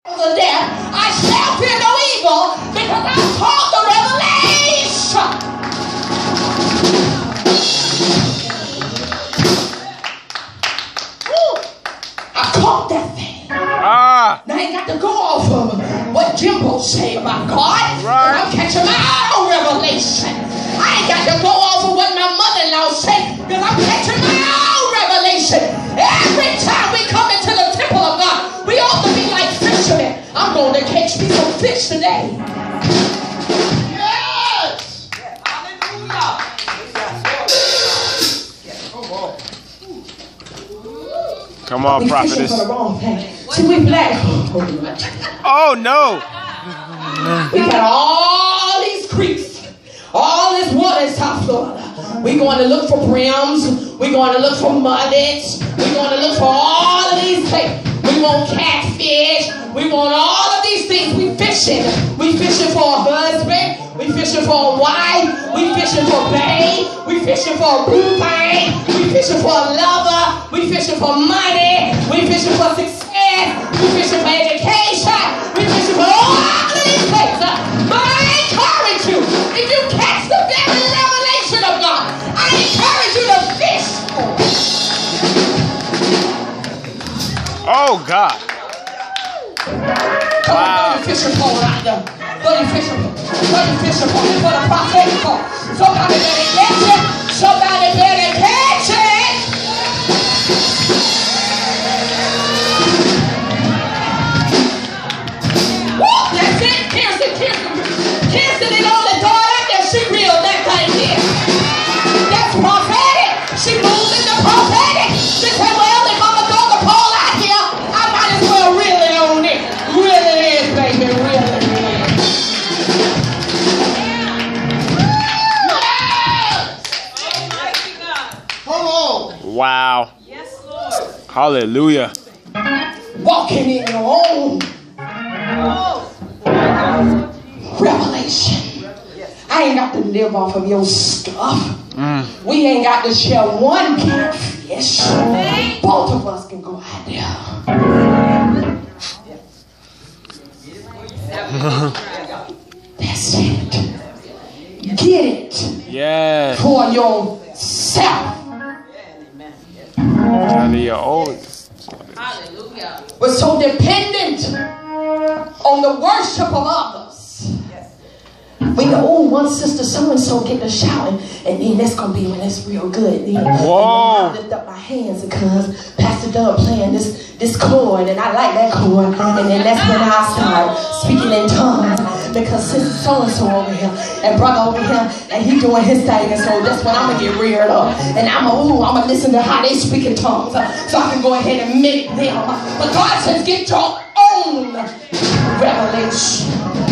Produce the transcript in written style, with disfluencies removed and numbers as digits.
of death, I shall fear no evil because I taught the revelation. I caught that thing. Now I ain't got to go off of what Jimbo say about God. Right. I'm catching my own revelation. I ain't got to go off of what my mother-in-law say because I'm catching my own revelation. Every time we come into the temple of God, we ought to be like fishermen. I'm going to catch me some fish today. Yes! Hallelujah! Come on, prophetess. For the wrong thing. See, we black. Oh, no. We got all these creeks, all this water in South Florida. We're going to look for brims. We're going to look for muddets. We're going to look for all of these things. We want catfish. We want all of these things. We fishing. We fishing for a husband. We fishing for a wife. We fishing for babe. We fishing for a blue thing. We fishing for a lover. We fishing for money. We fishing for success. We fishing for education. We fishing for all of these things. But I encourage you, if you catch the very revelation of God, I encourage you to fish for it. Oh, God. Come on, throw your fishing pole out there. Throw your fishing pole. Throw your fishing pole. It's for the prophetic pole. Somebody better catch it. Somebody better catch it. Woo, that's it. Kirsten. Kirsten is on the door out there. She reeled that thing in. That's prophetic. She moves in the prophetic. She said, well, if I'm going to throw the pole out here, I might as well reel it on it. Reel it in, baby. Reel it in. Wow. Yes, Lord. Hallelujah. Walking in your own revelation. I ain't got to live off of your stuff. We ain't got to share one catfish. Both of us can go out there. That's it. Get it. Yes. For yourself. Hallelujah. We're so dependent on the worship of others. We know, oh, one sister so-and-so get the shouting, and then that's going to be when it's real good. Then, whoa. I lift up my hands because Pastor Doug playing this chord, and I like that chord. And then that's when I start speaking in tongues because sister so-and-so over here and brother over here, and he doing his thing. And so that's when I'm going to get reared up. And I'm going to listen to how they speak in tongues so I can go ahead and mimic them. But God says, get your own revelation.